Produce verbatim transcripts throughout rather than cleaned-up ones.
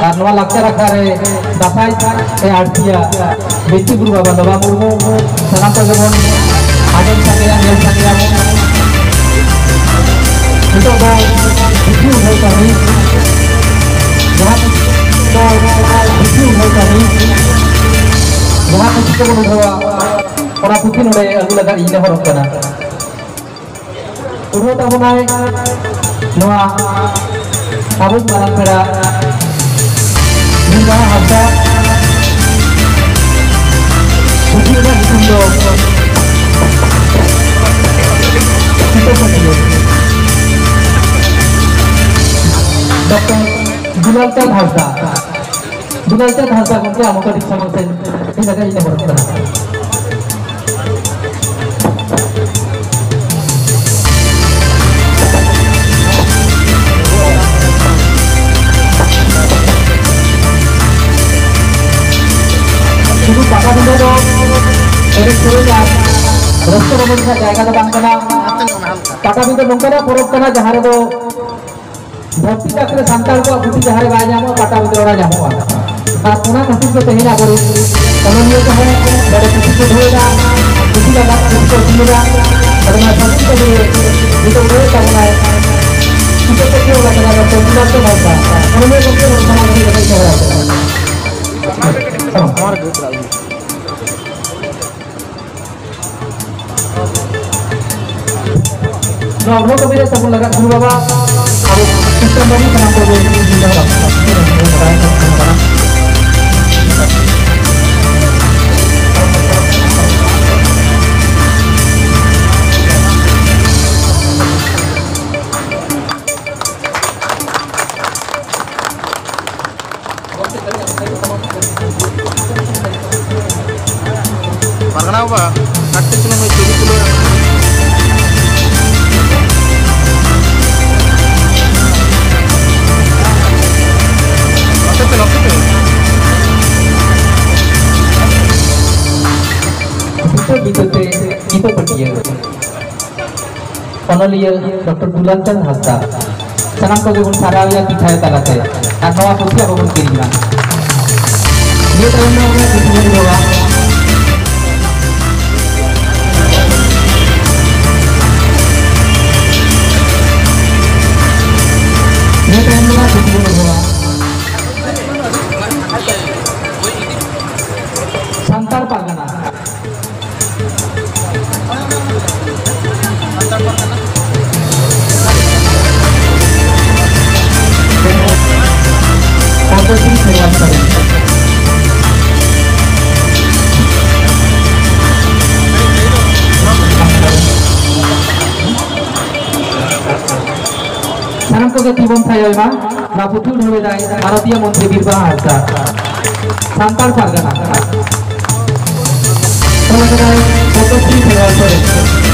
और नवा लाक्चर अखारे दासाई ए आरतिया बेटी गुरु बाबा दबा मुर्मू सनाम को जबन आजम साकेया नेल साकेया itu do video hai kami jahan do video hai kami jahan kita bodo bawa ora putin ore agu laga ine horok kana udah tahu nai noa abus malam pera juga harga video dah itu kita perlu doctor Dulalchand Hansda Dulalchand Hansda गंके आमको दीक्षा मंसेन इन लगा इने बरत करा शुरू पाका बिंदु दो एरे कोया रस्तो रमन का जायगा दो बांकना पाका बिंदु नंकना परब कना जहां रे दो भर्ती चाकरे सांताल को बुद्धि जहारे बाय जामो पाटा बिद्रोड़ा जामो और पुना खातिर को तेहिना करू कलोनियो को है बड़े किसी को होएगा किसी का बात किसी को सुनेगा और मैं सब को ये ये तो वो करना है किसी को क्यों लगा लगा तो बिना तो भाषा कलोनियो को क्यों समाज में लगा चल रहा है हमारा ग्रुप राजू नो वो तो मेरे सब लगा गुरु बाबा kita beri penampilan di dalam Parkana apa? Kakek cuma mau jadi dulu. बीतते गीतो पटिया ऑनलियर डॉक्टर दुलालचंद हांसदा सनाम को गुण साराविया पिठाय तालाते और नवा पुथिया को गुण किरिना ये टाइम में मैं कितने होगा ये टाइम में कितने होगा Santal पागना Salam ko ketibon saya ma na putul hoye dai Bharatiya Mantri Birbah Hansda Santal Pargana Tolakadai Potosri Federal Forest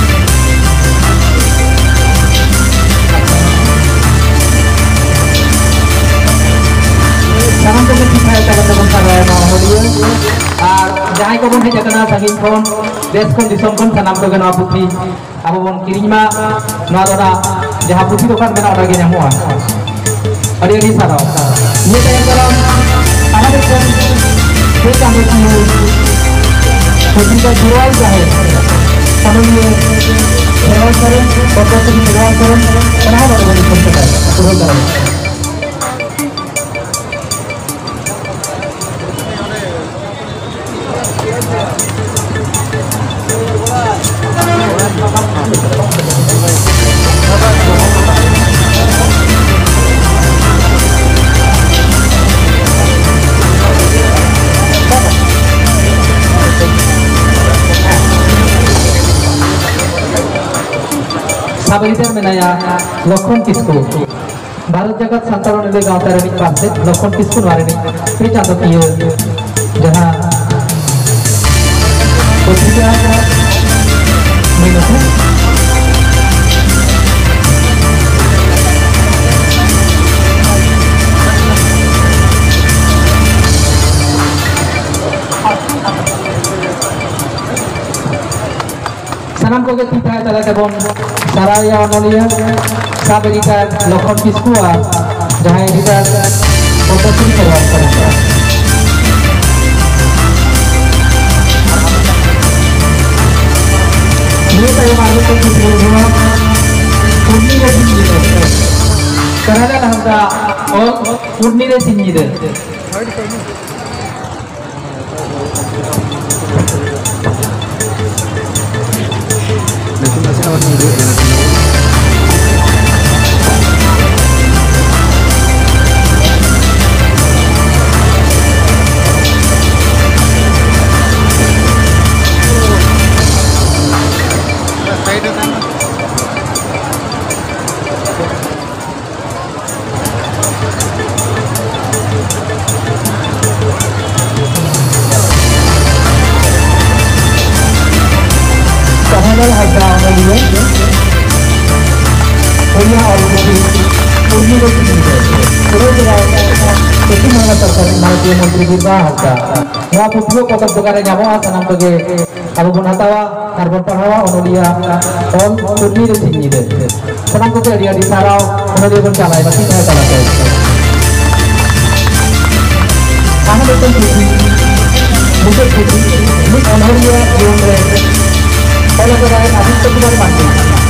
Salam ko ketibon saya teman saya ma holiya ar jahai ko bon he jakana sagin kon desh kon disam kon sanam ko gana putri abo bon kirima na dora जहाँ पुथी दुकान में ना लगे जामुआ और ये नहीं सारा ये टाइम कलम हमारे कौन ये काम होती है पुथी का जुड़ाव जाए समझिए सेवा करें और कैसे भी सेवा करें बना बड़े बड़े करते हैं पूरा करें साबरितर मेनाया लखन किस्कु भारत जगत संतान ने गांव तारे पास से लखन किस्कु वारे ने फ्री चांदो किए जहां पत्रिका में नथु सनम को के तीता तला के बोन साराया ऑनलिया साबरिता लखन किस्कु जहां एडिटर फोटो शुट करवा पूर्णी रे सिंह दे कमल हल्का होने लिए कोरिया और पूर्णी रे सिंह दे पूरे jadi mana terkait Malaysia Menteri kita harga nggak perlu kota negara nyawa senang pergi kalau pun hatawa karbon pahawa ono dia on turni di sini deh senang pergi dia di sarau ono dia pun calai pasti saya calai karena betul putih musuh putih ini ono dia yang re kalau kita habis itu kita mati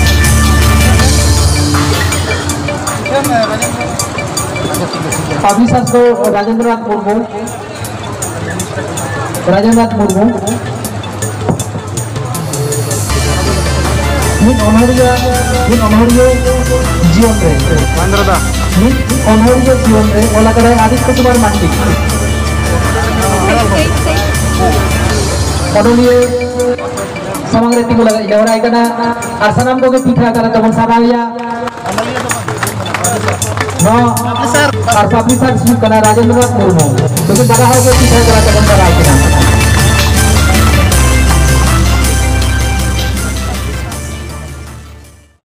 अभिषेक तो राजेंद्रनाथ मुर्मू राजेंद्रनाथ मुर्मू इन अनहरिया इन अनहरिया जीवन रे चंद्रदा इन अनहरिया जीवन रे ओला करे आदित्य कुमार मांडी पडोलिए समग्र टीम लगा इलावरा इकना आसनम को के पीठा करा तमन साबालिया no ar publisher sih karena Rajendranath Murmu itu pada hal itu saya kira teman-teman